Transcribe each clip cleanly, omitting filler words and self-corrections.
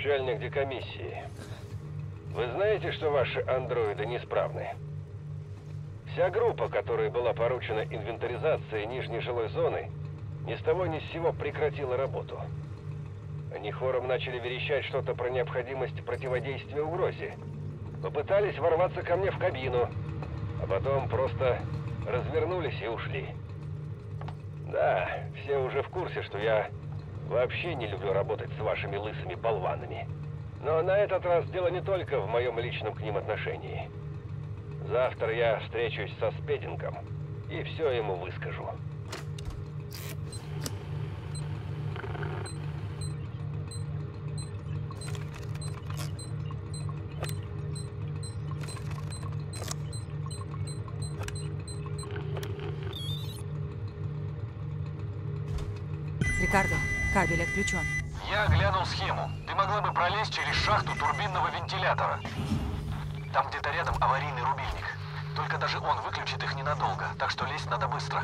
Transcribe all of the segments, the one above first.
Начальник декомиссии. Вы знаете, что ваши андроиды неисправны? Вся группа, которой была поручена инвентаризация нижней жилой зоны, ни с того ни с сего прекратила работу. Они хором начали верещать что-то про необходимость противодействия угрозе. Попытались ворваться ко мне в кабину, а потом просто развернулись и ушли. Да, все уже в курсе, что я вообще не люблю работать с вашими лысыми болванами. Но на этот раз дело не только в моем личном к ним отношении. Завтра я встречусь со Спедингом и все ему выскажу. Рикардо, кабель отключен. Я глянул схему. Ты могла бы пролезть через шахту турбинного вентилятора. Там где-то рядом аварийный рубильник. Только даже он выключит их ненадолго, так что лезть надо быстро.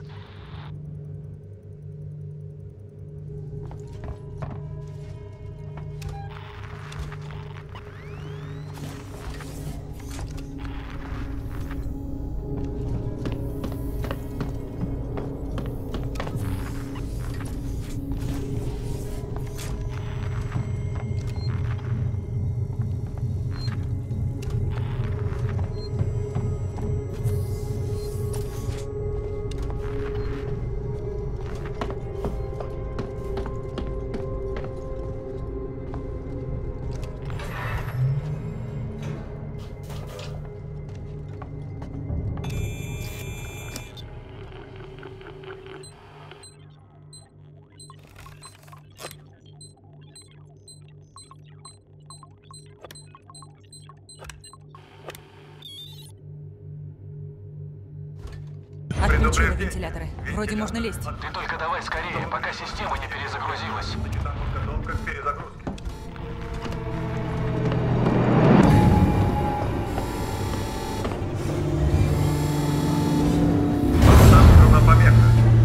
Отключила вентиляторы. Вроде можно лезть. Ты только давай скорее, пока система не перезагрузилась. Подготовка к перезагрузке. Обнаружена помеха.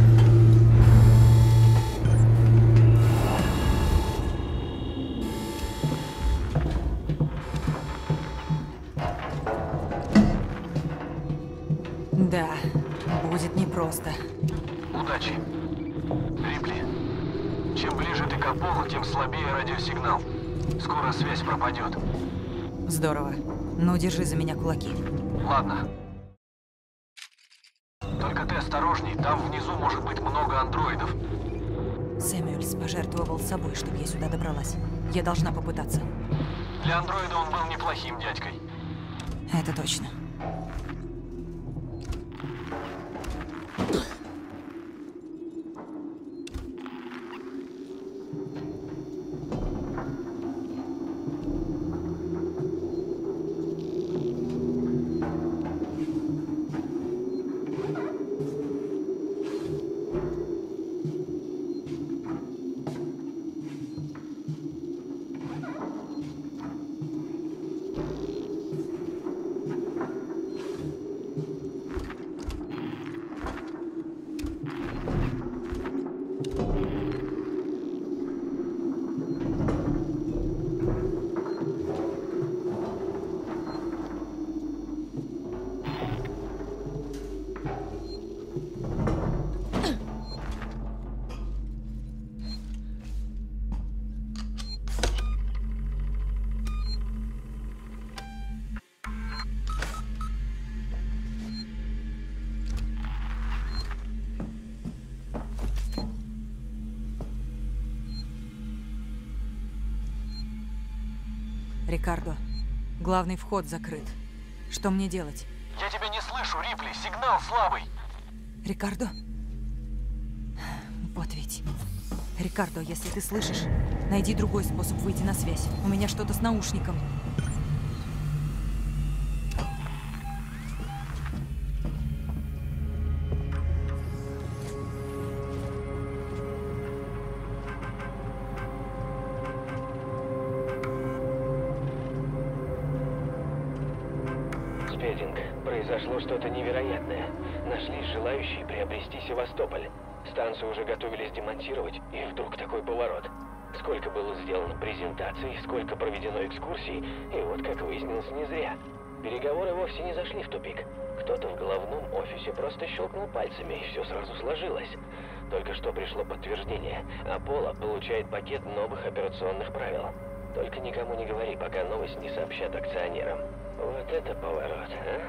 Да, будет непросто. Удачи. Рипли, чем ближе ты к Аполло, тем слабее радиосигнал. Скоро связь пропадет. Здорово. Ну, держи за меня кулаки. Ладно. Только ты осторожней, там внизу может быть много андроидов. Сэмюэльс пожертвовал собой, чтобы я сюда добралась. Я должна попытаться. Для андроида он был неплохим дядькой. Это точно. Рикардо, главный вход закрыт. Что мне делать? Я тебя не слышу, Рипли, сигнал слабый. Рикардо? Вот ведь. Рикардо, если ты слышишь, найди другой способ выйти на связь. У меня что-то с наушником. Спединг, произошло что-то невероятное. Нашлись желающие приобрести Севастополь. Станцию уже готовились демонтировать, и вдруг такой поворот. Сколько было сделано презентаций, сколько проведено экскурсий, и вот, как выяснилось, не зря. Переговоры вовсе не зашли в тупик. Кто-то в головном офисе просто щелкнул пальцами, и все сразу сложилось. Только что пришло подтверждение. Аполло получает пакет новых операционных правил. Только никому не говори, пока новость не сообщат акционерам. Вот это поворот, а?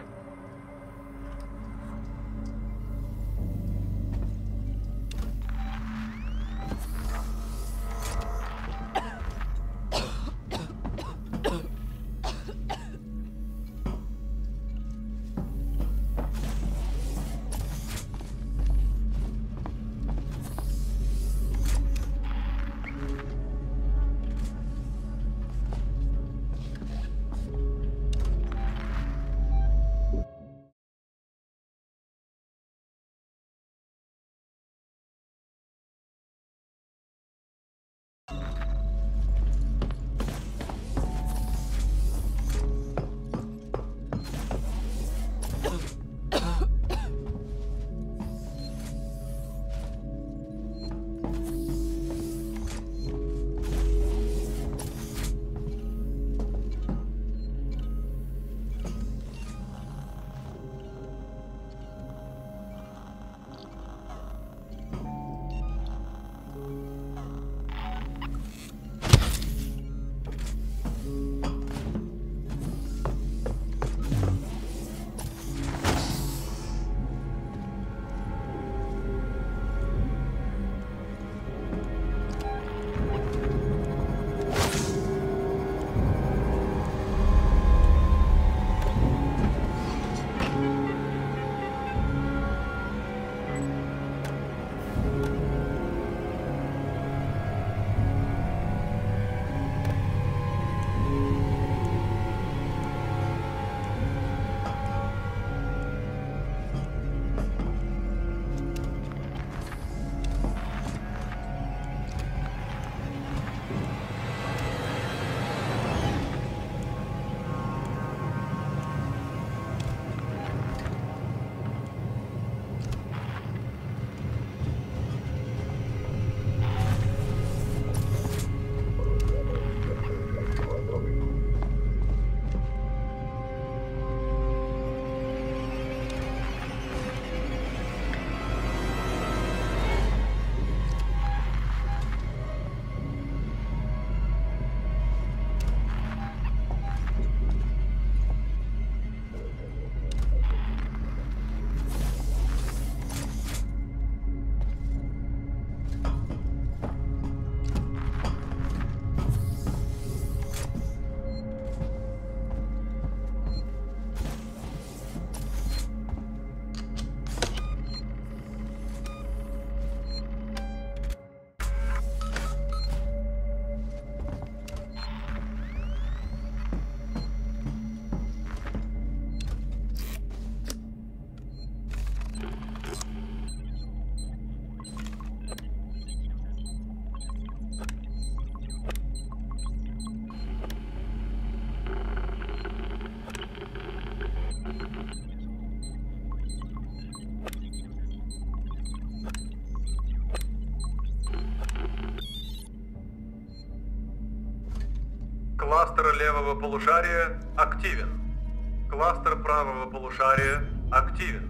Кластер левого полушария активен. Кластер правого полушария активен.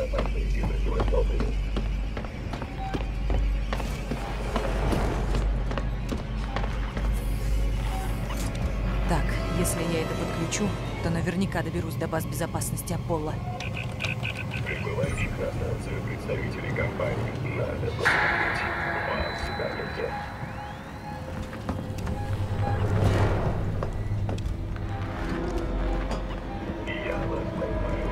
Так, если я это подключу, то наверняка доберусь до баз безопасности Аполло. Прибывающих на станцию представителей компании надо посмотреть. Вам сюда нельзя. Я вас поймаю.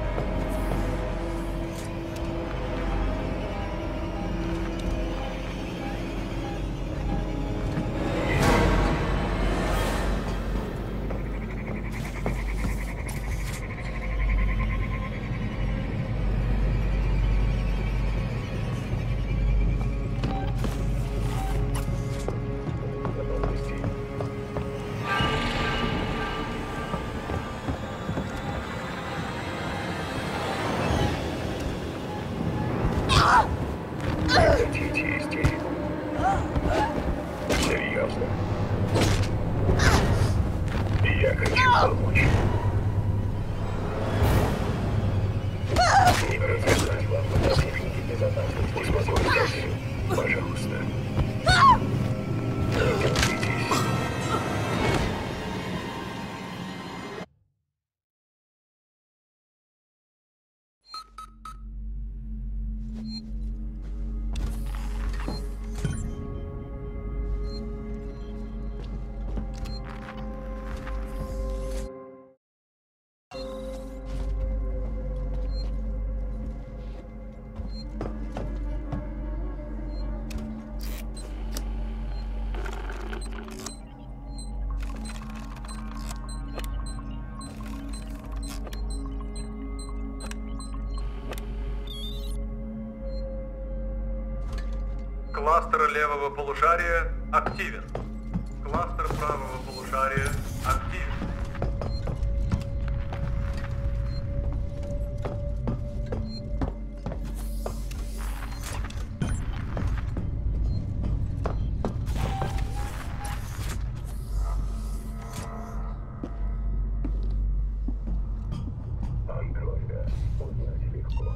Хотите истерику? Серьезно? Я хочу помочь. Не рассказать вам о технике безопасности. Успокойтесь, пожалуйста. Не торопитесь. Кластер левого полушария активен. Кластер правого полушария активен. Андроида узнать легко.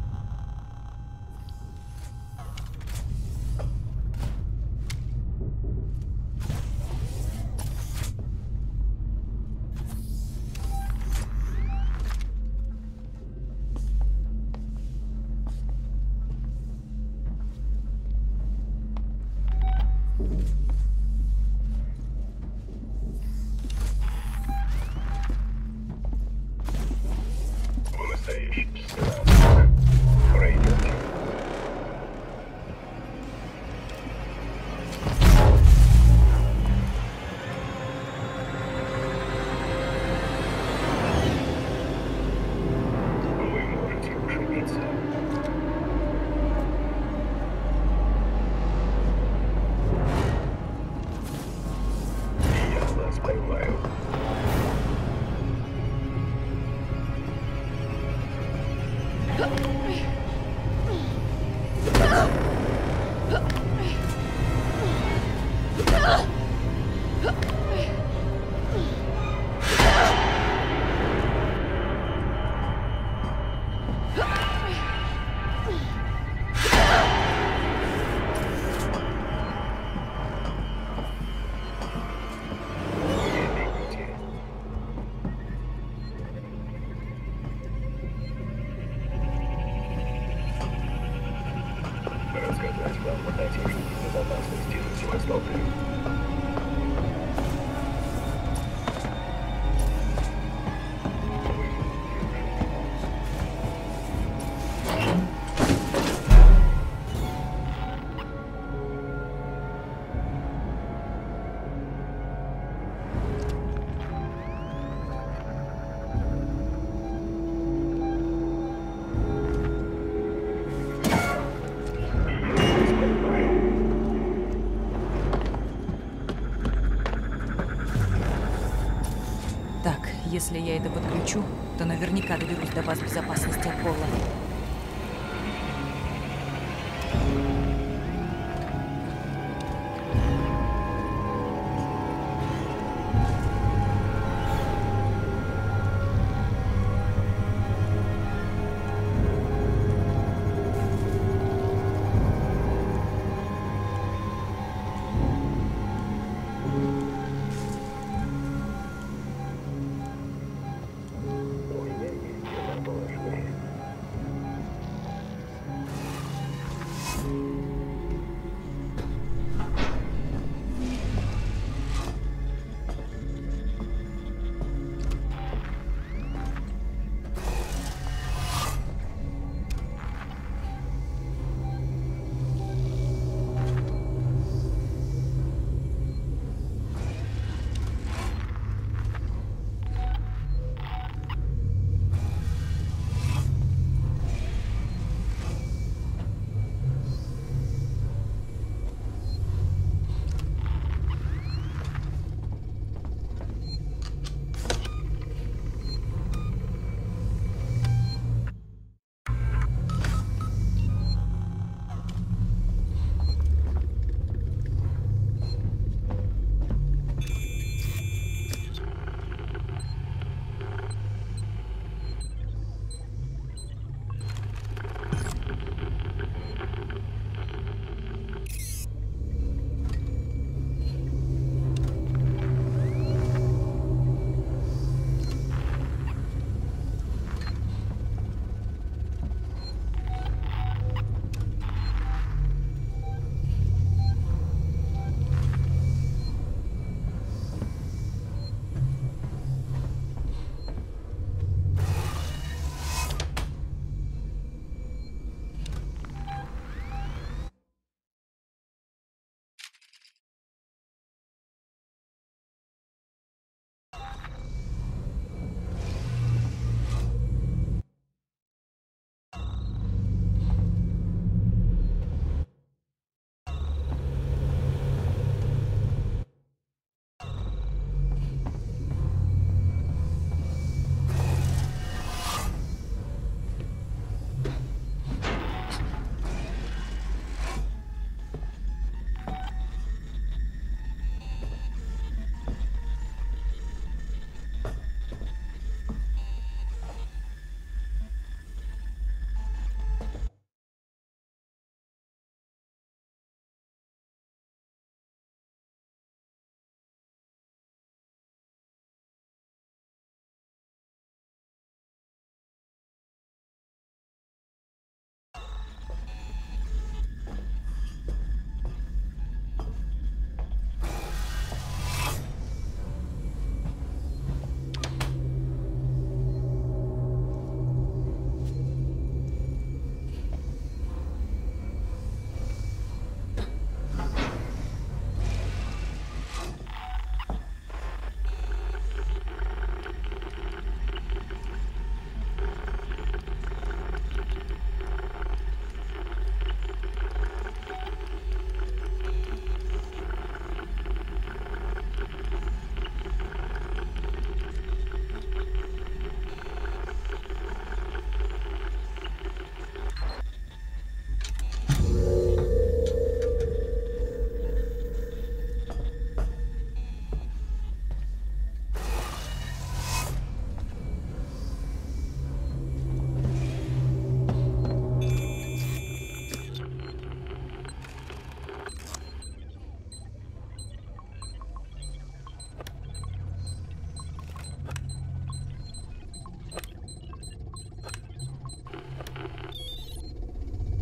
В настоящем сценарии пройдете. Вы можете ошибиться. Я вас поймаю. Не бегите. Рассказать вам о технике безопасности на Севастополе. Так, если я это подключу, то наверняка доберусь до баз безопасности Аполло.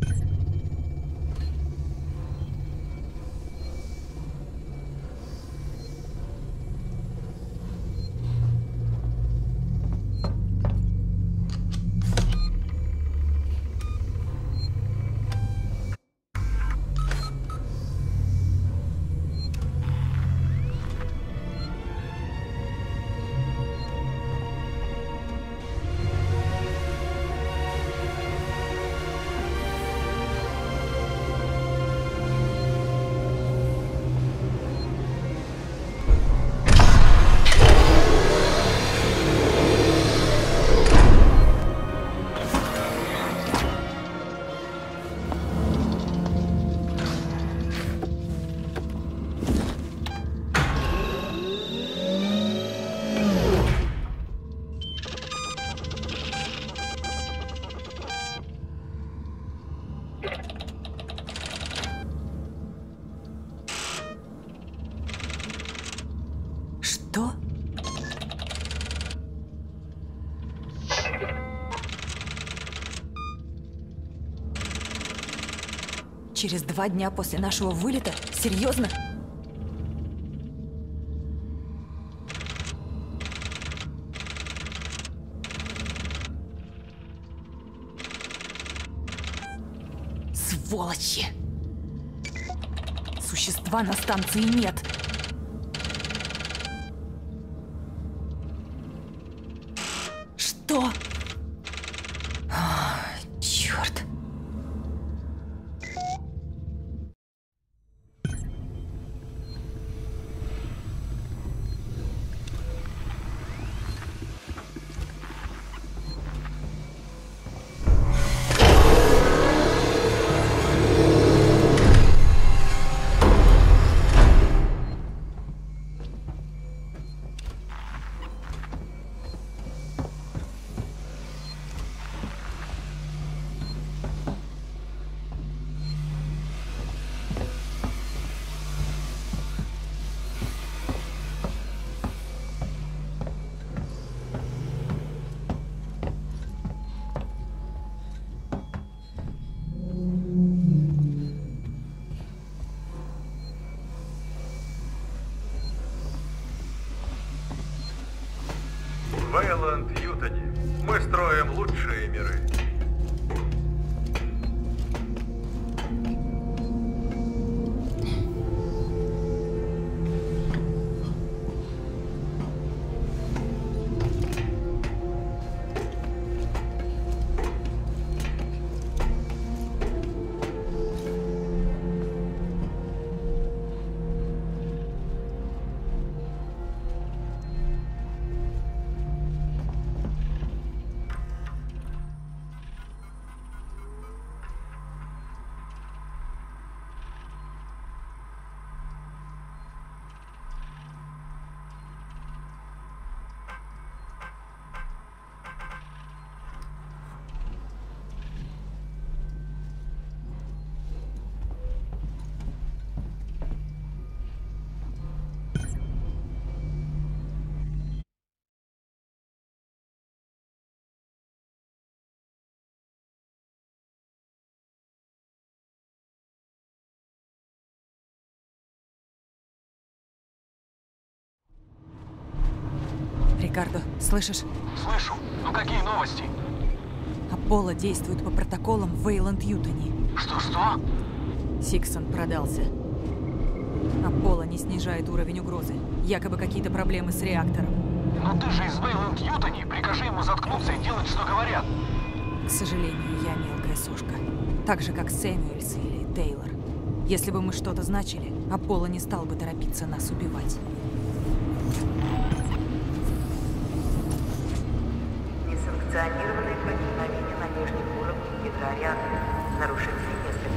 Что? Через 2 дня после нашего вылета? Серьезно? Сволочи! Существа на станции нет. Что? Черт. Вейланд Ютани. Мы строим лучшие миры. Рикардо, слышишь? Слышу. Ну какие новости? Аполло действует по протоколам Вейланд Ютани. Что-что? Сиксон продался. Аполло не снижает уровень угрозы. Якобы какие-то проблемы с реактором. Но ты же из Вейланд Ютани. Прикажи ему заткнуться и делать, что говорят. К сожалению, я мелкая сошка. Так же, как Сэмюэльс или Тейлор. Если бы мы что-то значили, Аполло не стал бы торопиться нас убивать. Несанкционированные проникновения на нижнем уровне ядра реактора. Нарушение несколько.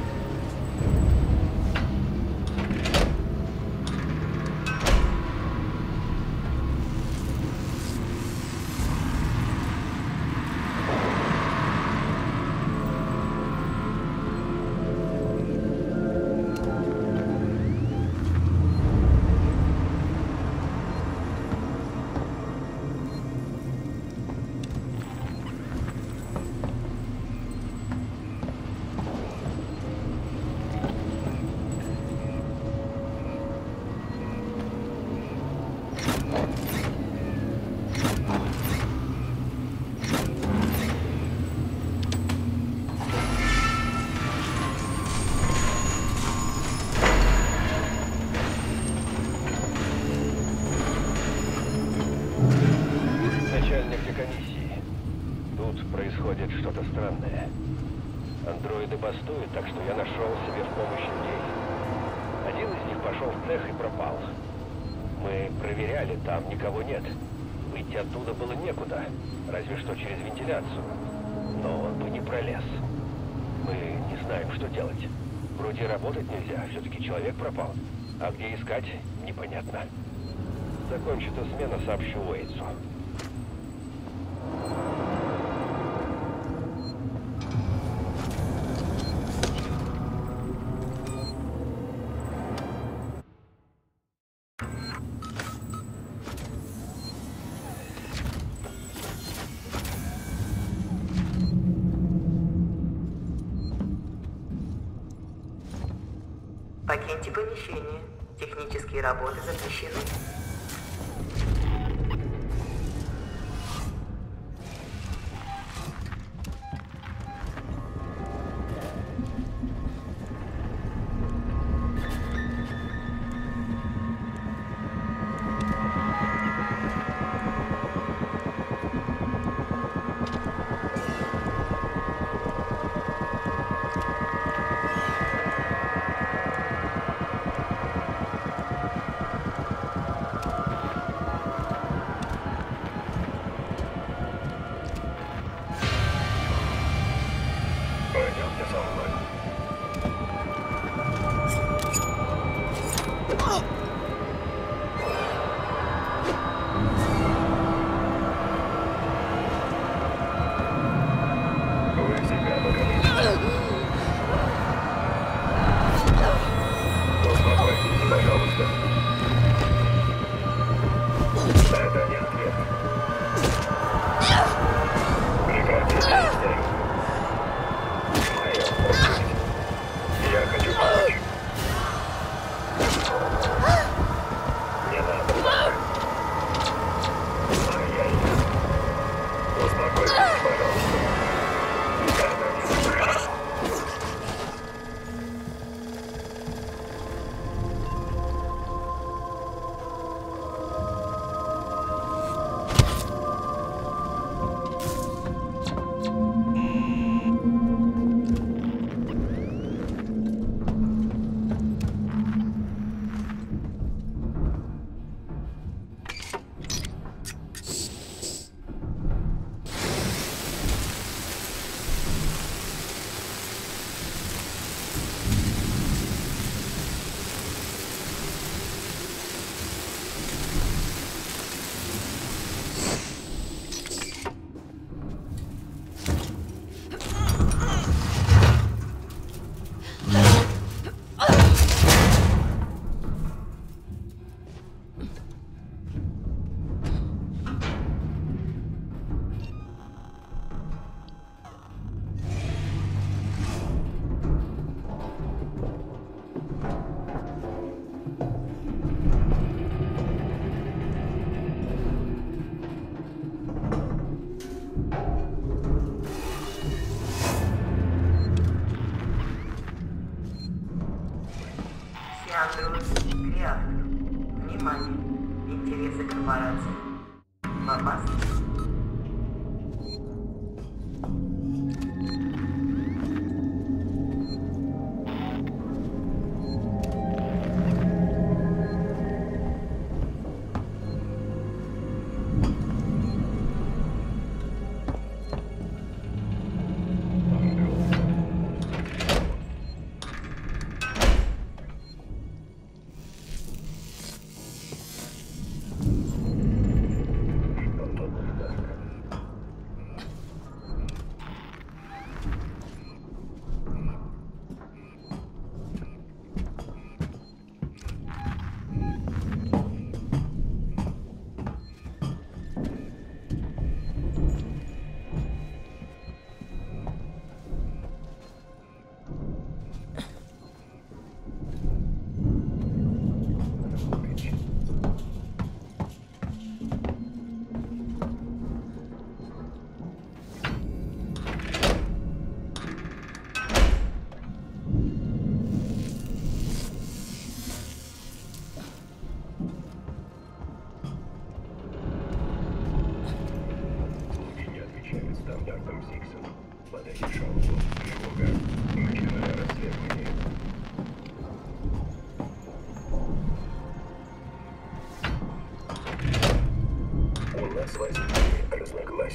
арестуют, так что я нашел себе в помощь людей. Один из них пошел в цех и пропал. Мы проверяли, там никого нет. Выйти оттуда было некуда, разве что через вентиляцию. Но он бы не пролез. Мы не знаем, что делать. Вроде работать нельзя, все-таки человек пропал. А где искать, непонятно. Закончу эту смену, сообщу Уэйтсу. Покиньте помещение. Технические работы запрещены. Пойдемте со мной. Вы себя покажите. Успокойтесь, пожалуйста. Это не ответ. Прекратите истерику. Моя очередь. Я хочу помочь. Не надо помочь. Успокойтесь, пожалуйста. Это не страшно. Андроид реактор. Внимание! Интересы корпорации. В опасности.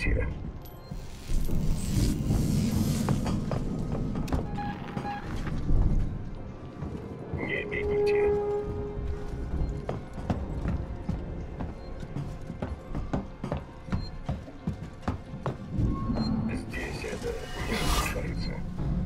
прибытия. Не бегите. Здесь это не разрешается.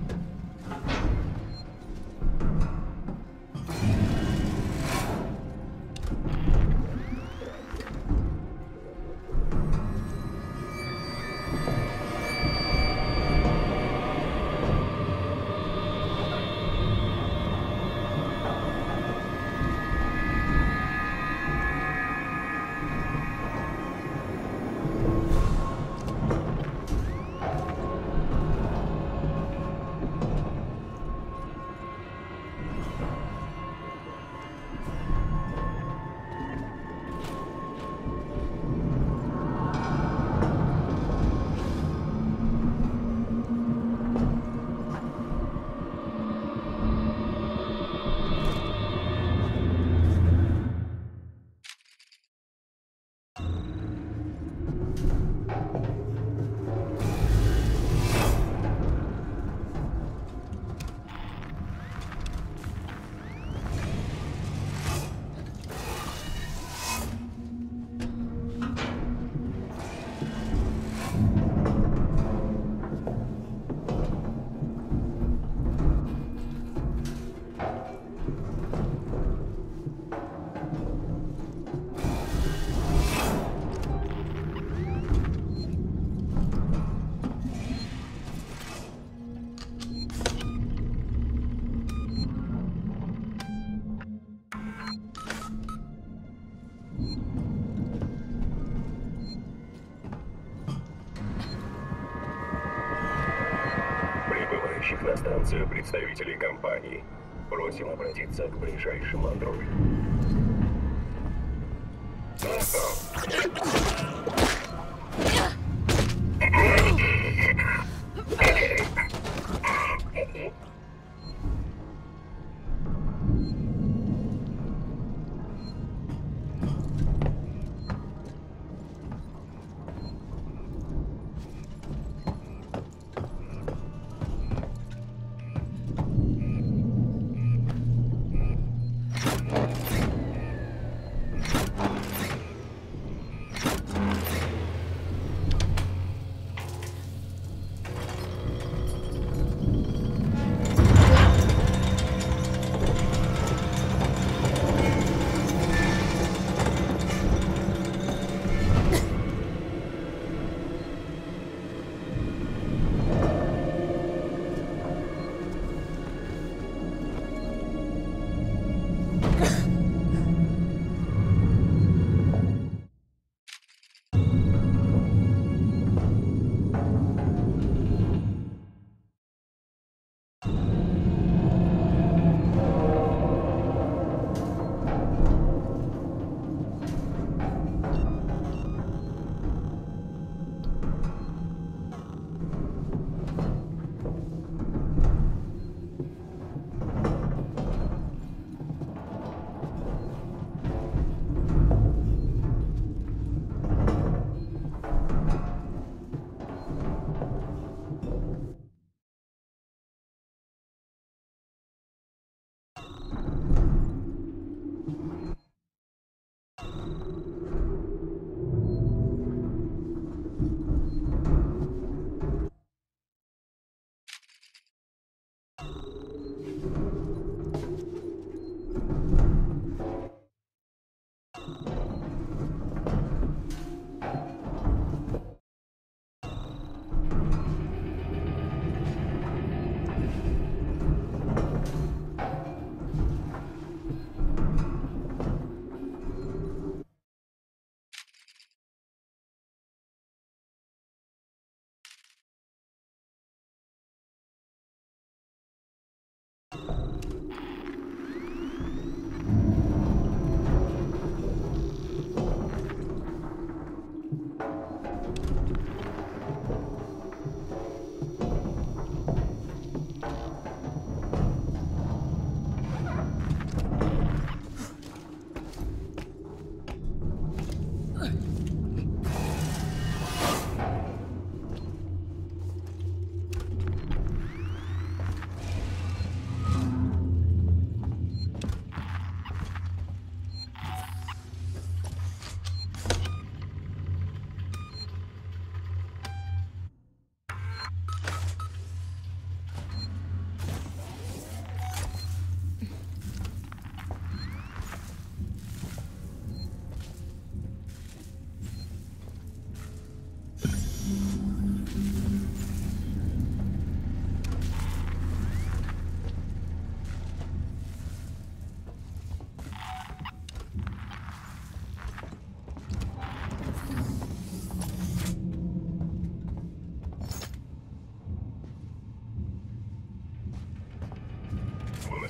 Прибывающих на станцию представителей компании. Просим обратиться к ближайшему андроиду.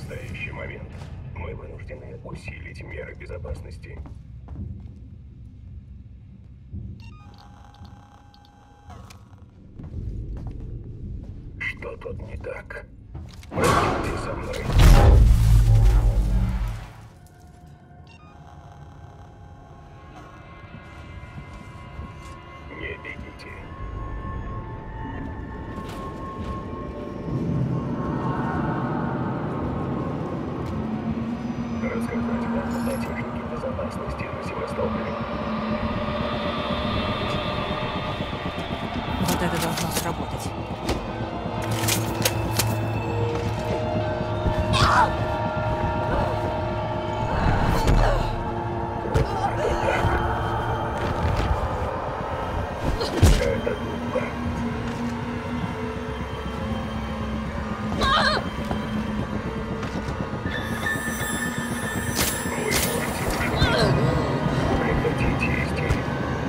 настоящий момент мы вынуждены усилить меры безопасности. Что тут не так? Пройдите со мной. Не бегите. Рассказать вам о технике безопасности на Севастополе. Вот это должно сработать. Это глупо. Вы можете уже прекратить истерию.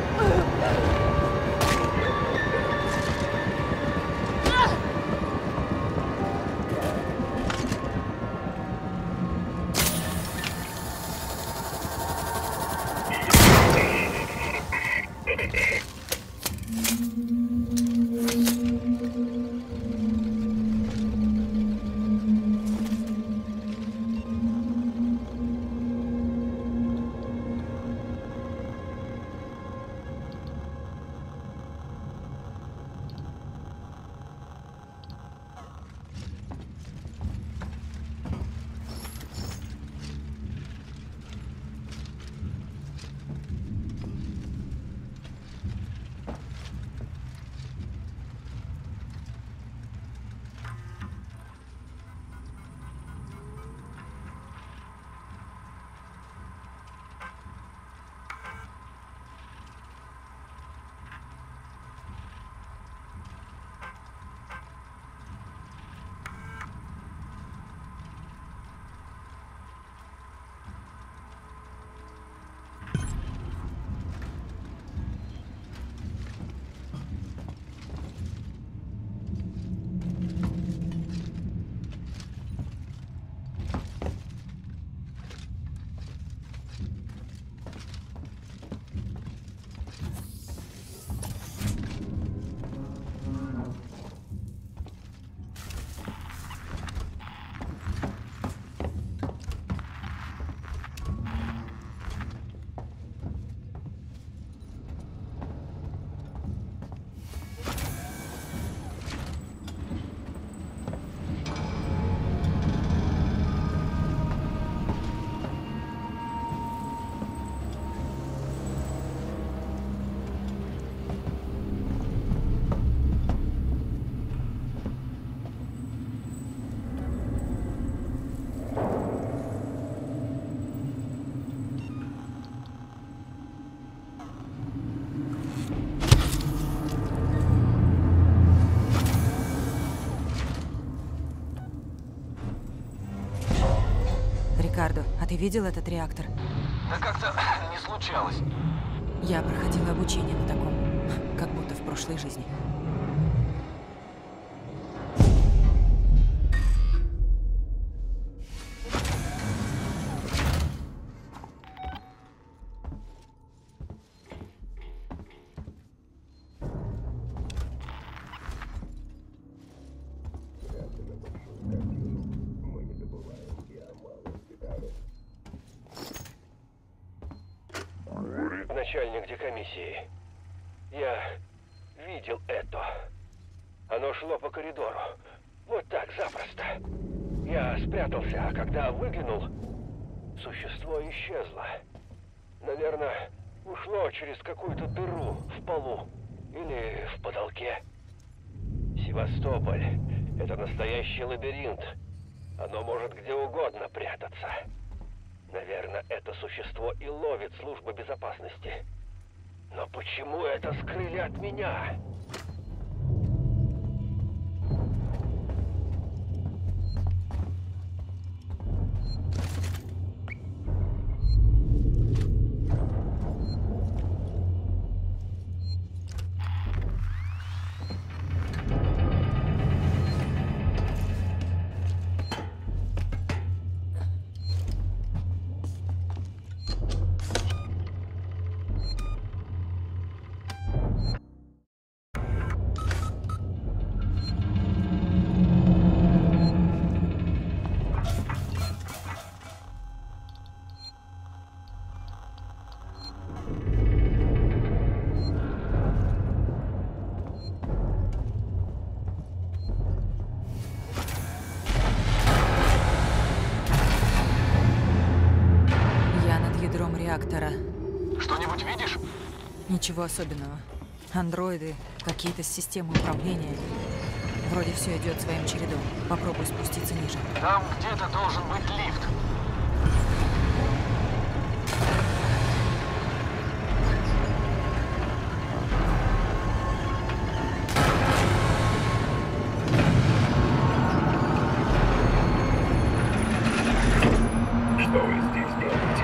Рикардо, а ты видел этот реактор? Да как-то не случалось. Я проходила обучение на таком, как будто в прошлой жизни. Начальник декомиссии. Я видел это. Оно шло по коридору. Вот так, запросто. Я спрятался, а когда выглянул, существо исчезло. Наверное, ушло через какую-то дыру в полу или в потолке. Севастополь — это настоящий лабиринт. Оно может где угодно прятаться. Наверное, это существо и ловит служба безопасности. Но почему это скрыли от меня? реактора. Что-нибудь видишь? Ничего особенного. Андроиды, какие-то системы управления. Вроде все идет своим чередом. Попробуй спуститься ниже. Там где-то должен быть лифт. Что вы здесь делаете?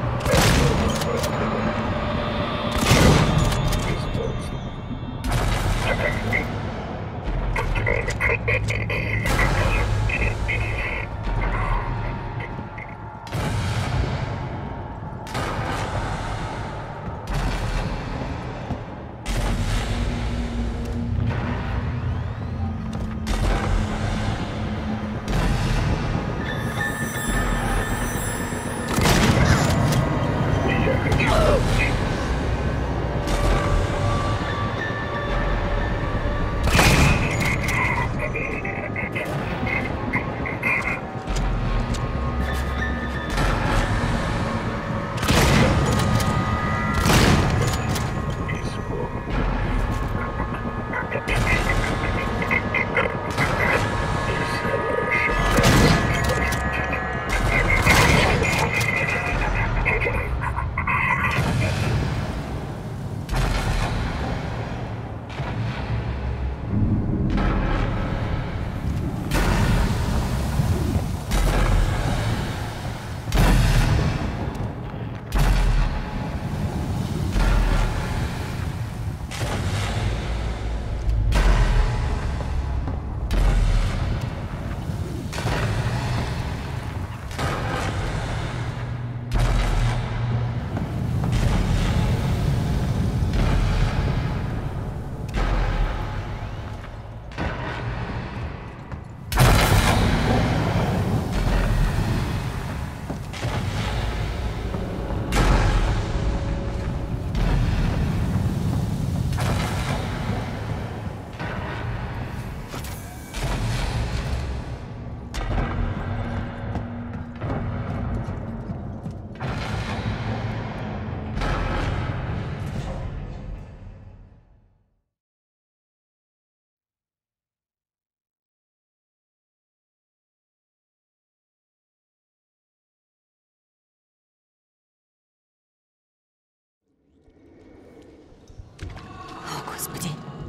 Господи.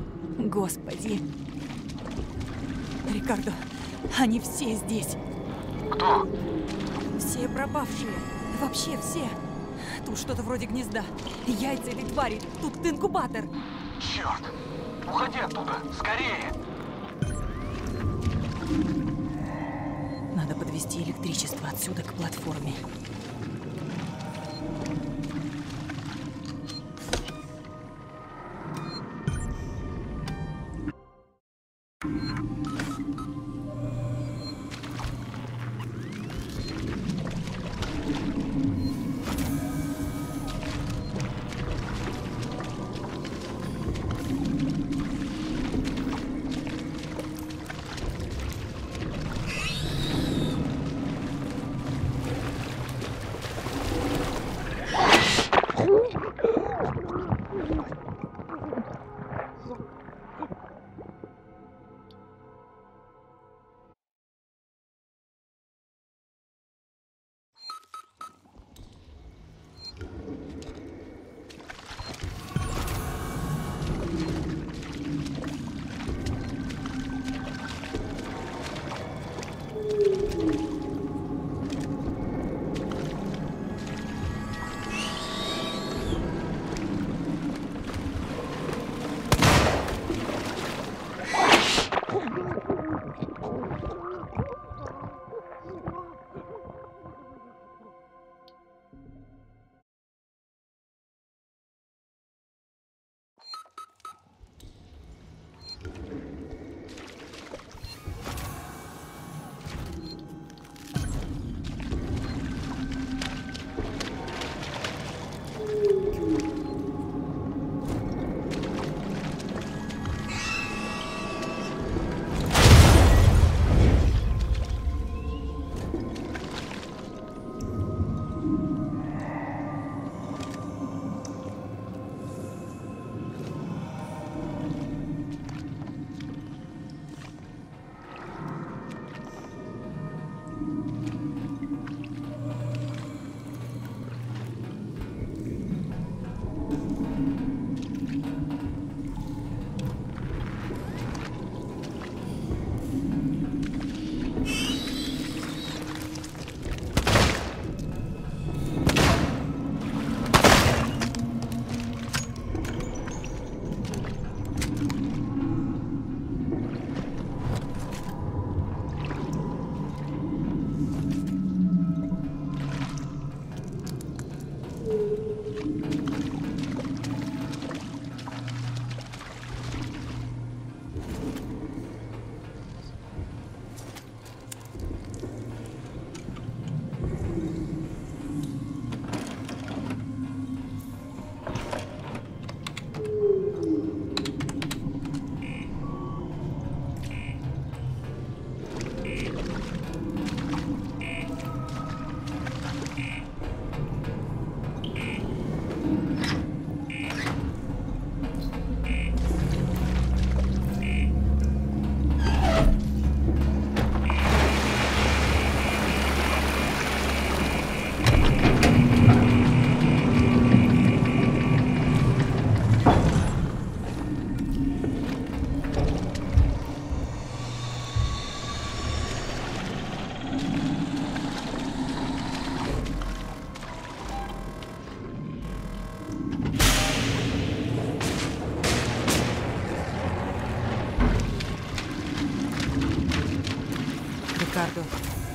Господи. Рикардо, они все здесь. Кто? Все пропавшие. Вообще все. Тут что-то вроде гнезда. Яйца этой твари. Тут инкубатор. Черт! Уходи оттуда! Скорее! Надо подвести электричество отсюда к платформе.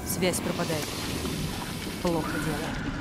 Связь пропадает. Плохо дело.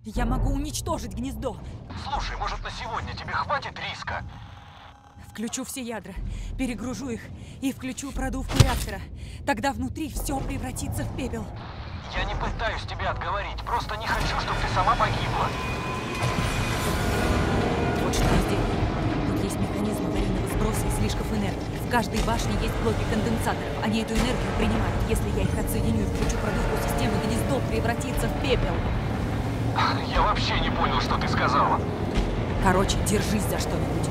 Я могу уничтожить гнездо. Слушай, может, на сегодня тебе хватит риска? Включу все ядра, перегружу их и включу продувку реактора. Тогда внутри все превратится в пепел. Я не пытаюсь тебя отговорить, просто не хочу, чтобы ты сама погибла. Вот что я сделаю. Тут есть механизм аварийного сброса излишков энергии. В каждой башне есть блоки конденсаторов. Они эту энергию принимают. Если я их отсоединю и включу продувку системы, гнездо превратится в пепел. Я вообще не понял, что ты сказала. Короче, держись за что-нибудь.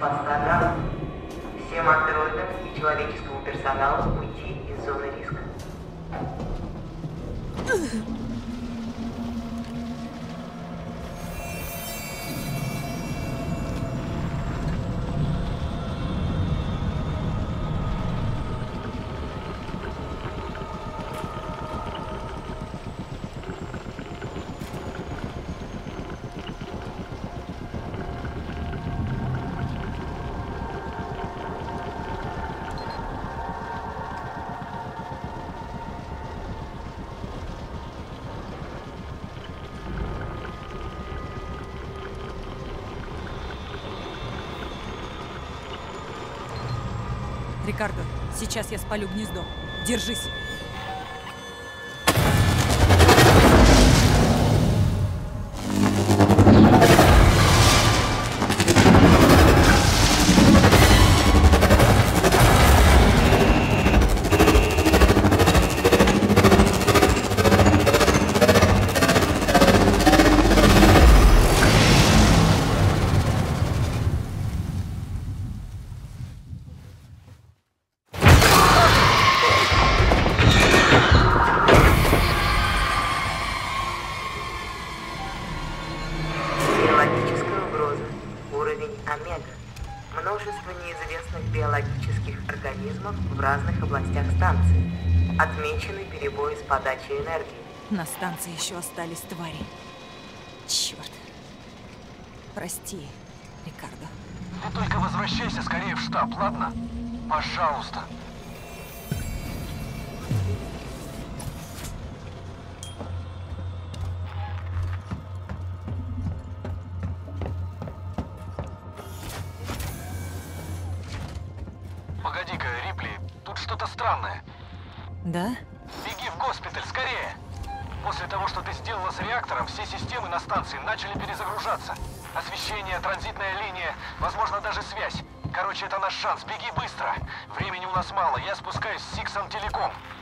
поста Гамма. Всем андроидам и человеческому персоналу уйти из зоны риска. Рикардо, сейчас я спалю гнездо. Держись. Биологическая угроза. Уровень омега. Множество неизвестных биологических организмов в разных областях станции. Отмечены перебои с подачей энергии. На станции еще остались твари. Черт. Прости, Рикардо. Ты только возвращайся скорее в штаб, ладно? Пожалуйста. Погоди-ка, Рипли, тут что-то странное. Да? Беги в госпиталь, скорее! После того, что ты сделала с реактором, все системы на станции начали перезагружаться. Освещение, транзитная линия, возможно, даже связь. Короче, это наш шанс. Беги быстро. Времени у нас мало. Я спускаюсь с Сиксом Телеком.